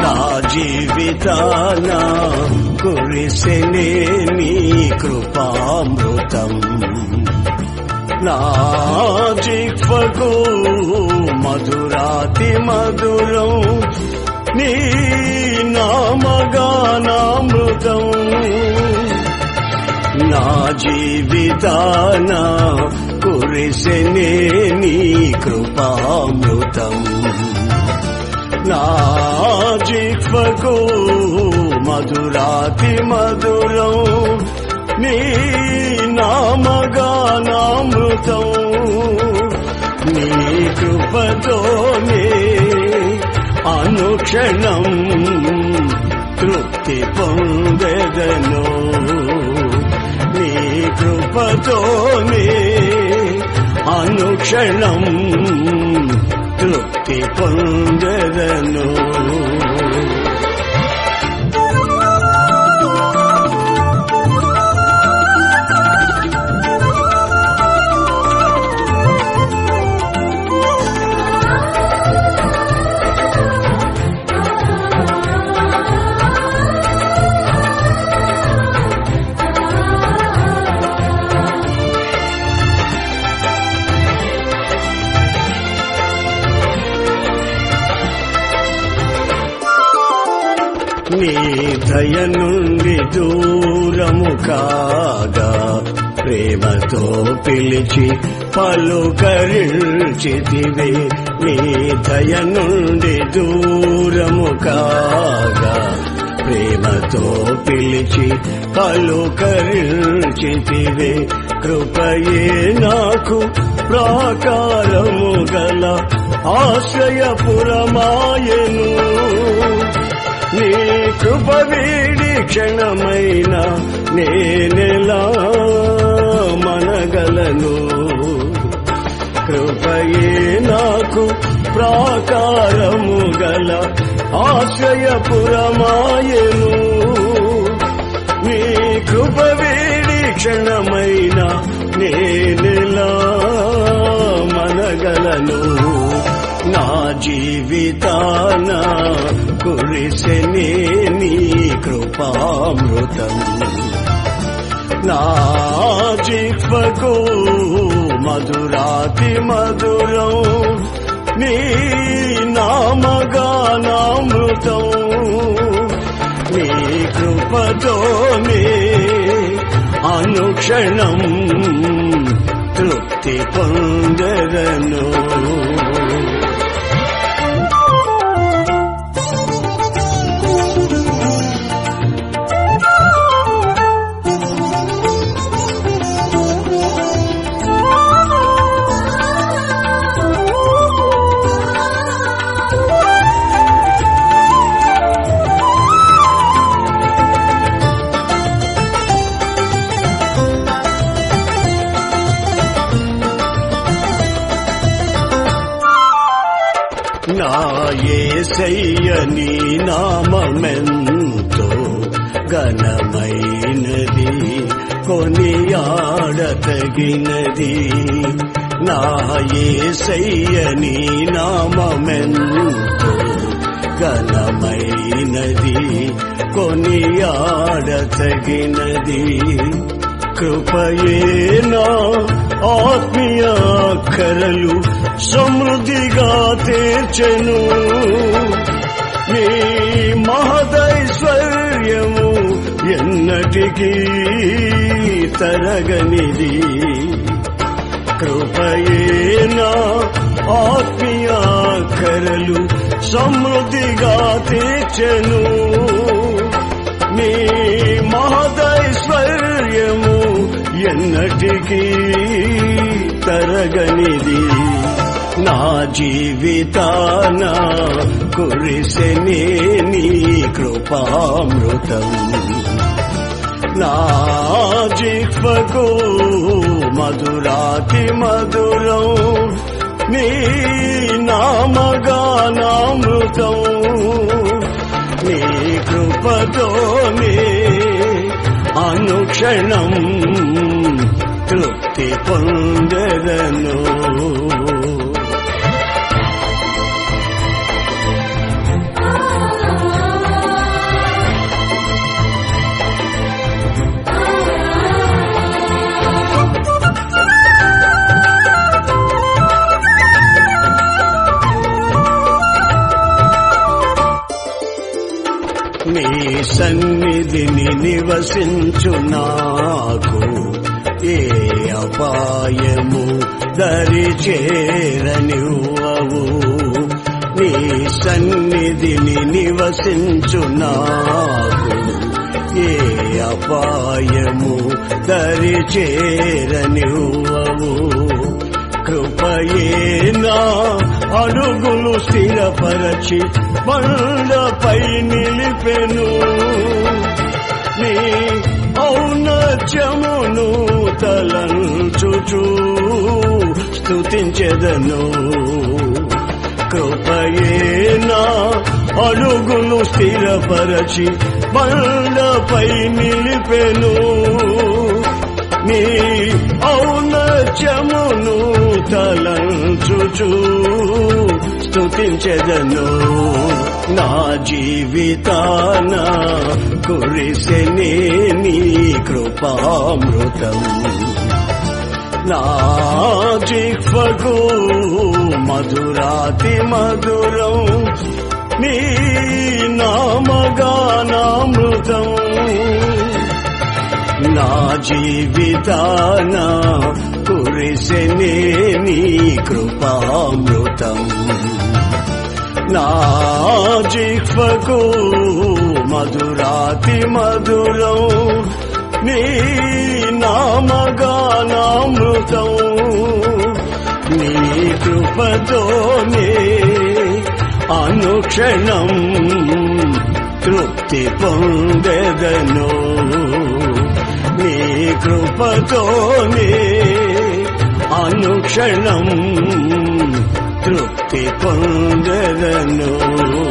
నా జీవితాన కురిసెనే నీ కృపామృతం నా జిహ్వకు మధురాతి మధురం నీ నామగానామృతం నా జీవితాన కురిసెనే నీ కృపామృతం నా జిహ్వకు మధురాతి మధురం నీ నామగానామృతం నీ కృపతోనే అనుక్షణం తృప్తి పొందెదను నీ కృపతోనే అనుక్షణం తృప్తి పొందెదను నీ దయ నుండి దూరము కాగా ప్రేమతో పిలిచి పలుకరించితివే నీ దయ నుండి దూరము కాగా ప్రేమతో పిలిచి పలుకరించితివే కృపయే నాకు ప్రాకారము గల ఆశ్రయపురమాయెను నీ కృప వీడి క్షణమైన నేనెలా మనగలను కృపయే నాకు ప్రాకారము గల ఆశ్రయపురమాయెను నీ కృప వీడి క్షణమైన నేనెలా మనగలను నా జీవితాన కురిసెనే నీ కృపామృతం నా జిహ్వకు మధురాతి మధురం నీ నామగానామృతం నీ కృపతోనే అనుక్షణం తృప్తి పొందెదను నా యేసయ్య నీ నామమెంతో ఘనమైనది కొనియాడతగినది నా యేసయ్య నీ నామమెంతో ఘనమైనది కొనియాడతగినది కృపయే నా ఆత్మీయాఖరలు సమృద్ధిగా తీర్చెను నీ మహదైశ్వర్యము ఎన్నటికీ తరగనిది కృపయే నా ఆత్మీయాఖరలు సమృద్ధిగా తీర్చెను నీ మహదైశ్వర్యము ఎన్నటికీ తరగనిది నా జీవితాన కురిసెనే నీ కృపామృతం నా జిహ్వకు మధురాతి మధురం నీ నామగానామృతం నీ కృపతోనే అనుక్షణం తృప్తి పొందెదను నీ సన్నిధిని నివసించు నాకు ఏ అపాయము దరి చేరనివ్వవు. నీ సన్నిధిని నివసించు నాకు ఏ అపాయము దరి చేరనివ్వవు. కృపయే నా అడుగులు స్థిరపరచి బండపై నిలిపెను. నీ ఔన్నత్యమును తలంచుచు స్తుతించెదను. కృపయే నా అడుగులు స్థిరపరచి బండపై నిలిపెను. నీ ఔన్నత్యమును తలంచుచు స్తుతించెదను. నా జీవితాన కురిసెనే నీ కృపామృతం. నా జిహ్వకు మధురాతి మధురం నీ నామగానామృతం. నా జీవితాన కురిసెనే నీ కృపామృతం. నా జిహ్వకు మధురాతి మధురం నీ నామగానామృతం. నీ కృపతోనే అనుక్షణం తృప్తి పొందెదను. నీ కృపతోనే అనుక్షణం తృప్తి పొందెదను.